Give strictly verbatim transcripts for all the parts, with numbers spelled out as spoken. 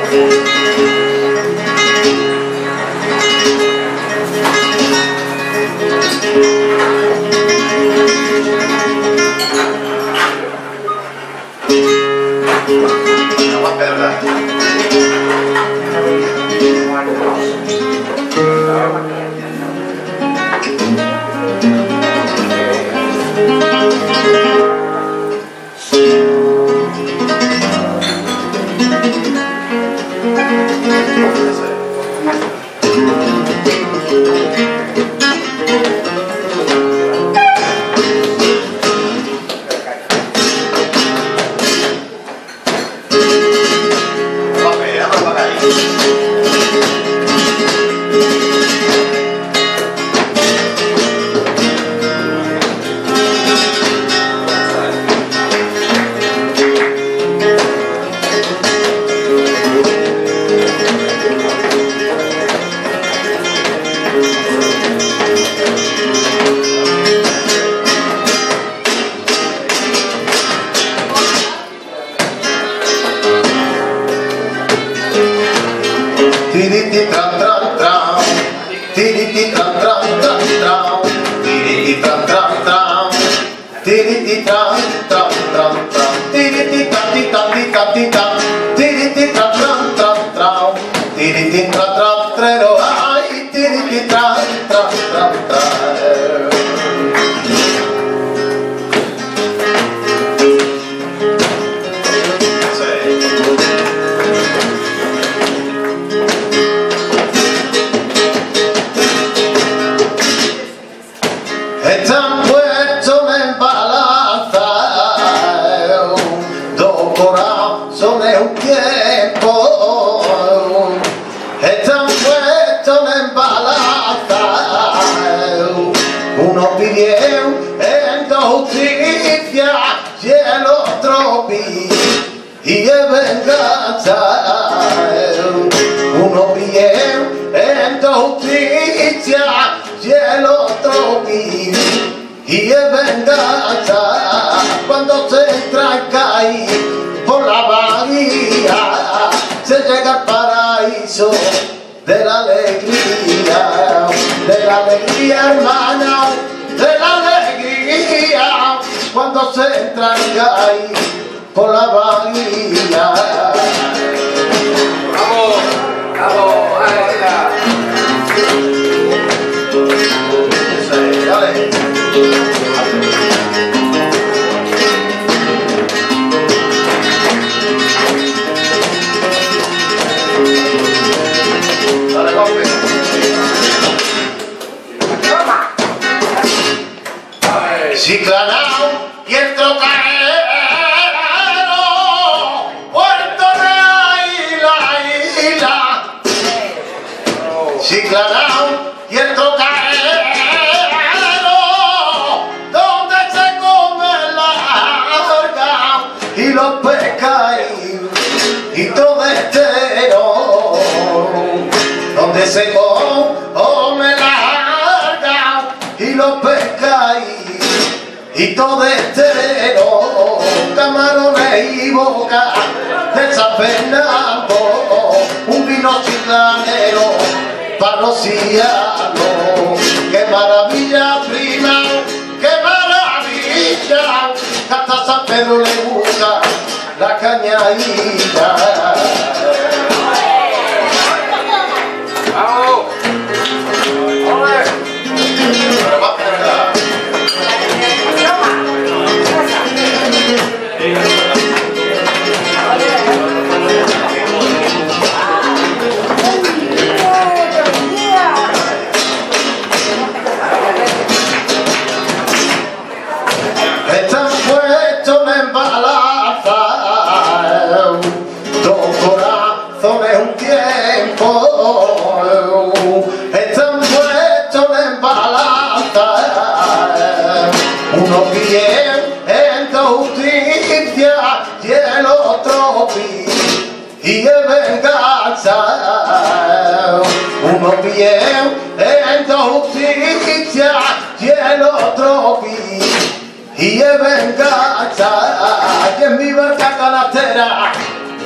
Y es venganza, y en mi barca canastera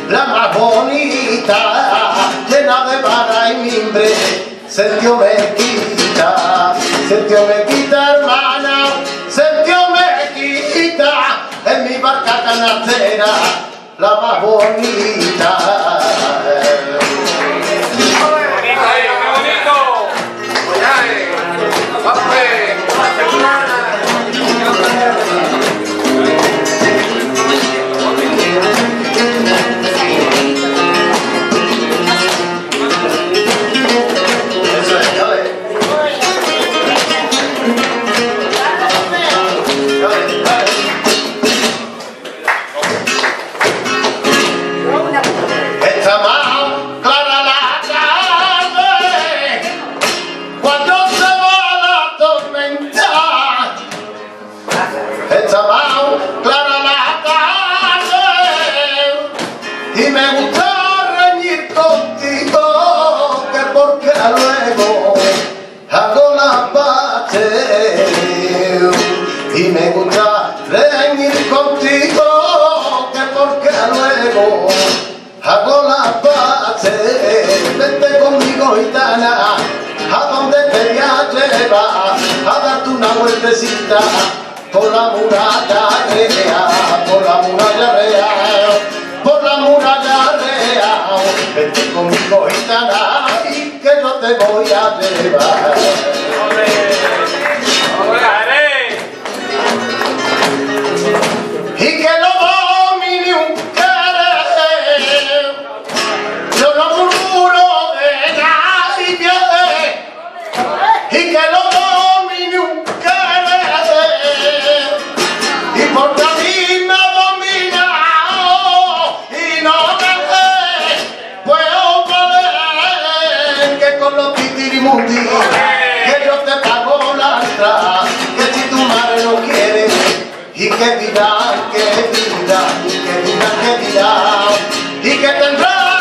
la más bonita, llena de vara y mimbre, Sergio me quita, Sergio me quita, hermana, Sergio me quita, en mi barca canastera, la más bonita. Y me gusta reñir contigo, que porque luego hago la pate. Y me gusta reñir contigo, que porque luego hago la pate. Vente conmigo, gitana, a donde te voy a llevar, a darte una vueltecita por la muralla real, por la muralla real, por la muralla real. Vente conmigo, gitana, y que yo te voy a llevar. Y que no domine un querer, yo no murmuro de nadie, y que no domine un querer, y porque a mí me ha dominado y no me puedo valer, que con los pitirimundi que yo te pago la entrada, que si tu madre no quiere, y que dirán, que dirán, y que dirán, que dirán, y que tendrán.